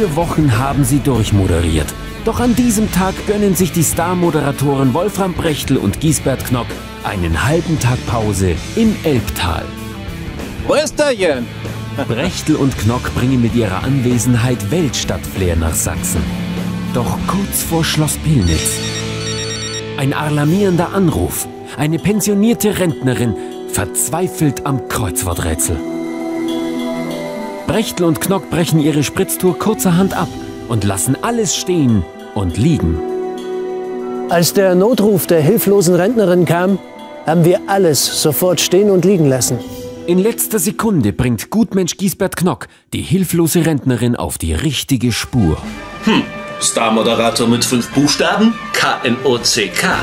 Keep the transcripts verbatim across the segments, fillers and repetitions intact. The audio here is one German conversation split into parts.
Vier Wochen haben sie durchmoderiert. Doch an diesem Tag gönnen sich die Star-Moderatoren Wolfram Brechtel und Giesbert Knock einen halben Tag Pause im Elbtal. Wo ist der Jön? Brechtel und Knock bringen mit ihrer Anwesenheit Weltstadt-Flair nach Sachsen. Doch kurz vor Schloss Pillnitz. Ein alarmierender Anruf. Eine pensionierte Rentnerin verzweifelt am Kreuzworträtsel. Brechtel und Knock brechen ihre Spritztour kurzerhand ab und lassen alles stehen und liegen. Als der Notruf der hilflosen Rentnerin kam, haben wir alles sofort stehen und liegen lassen. In letzter Sekunde bringt Gutmensch Giesbert Knock die hilflose Rentnerin auf die richtige Spur. Hm, Star-Moderator mit fünf Buchstaben? K N O C K.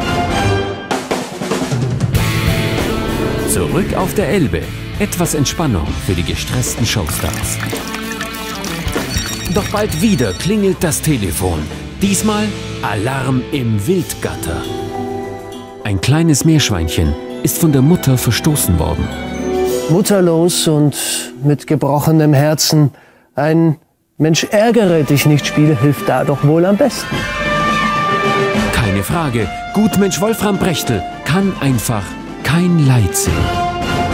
Zurück auf der Elbe. Etwas Entspannung für die gestressten Showstars. Doch bald wieder klingelt das Telefon. Diesmal Alarm im Wildgatter. Ein kleines Meerschweinchen ist von der Mutter verstoßen worden. Mutterlos und mit gebrochenem Herzen. Ein Mensch ärgere dich nicht Spiel hilft da doch wohl am besten. Keine Frage, Gutmensch Wolfram Brechtel kann einfach kein Leid sehen.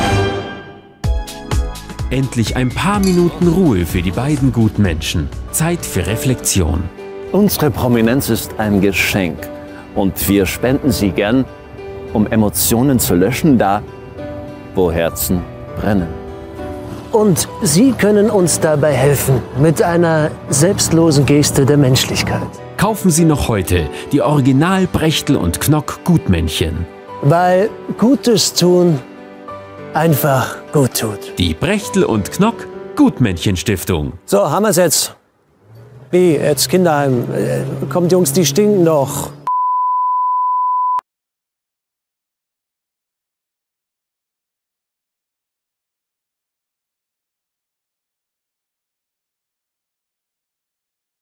Endlich ein paar Minuten Ruhe für die beiden Gutmenschen. Zeit für Reflexion. Unsere Prominenz ist ein Geschenk und wir spenden sie gern, um Emotionen zu löschen, da wo Herzen brennen. Und Sie können uns dabei helfen, mit einer selbstlosen Geste der Menschlichkeit. Kaufen Sie noch heute die Original Brechtel und Knock Gutmännchen. Weil Gutes tun einfach gut tut. Die Brechtel und Knock Gutmännchen Stiftung. So, haben wir's jetzt. Wie, jetzt Kinderheim. Kommt Jungs, die stinken doch.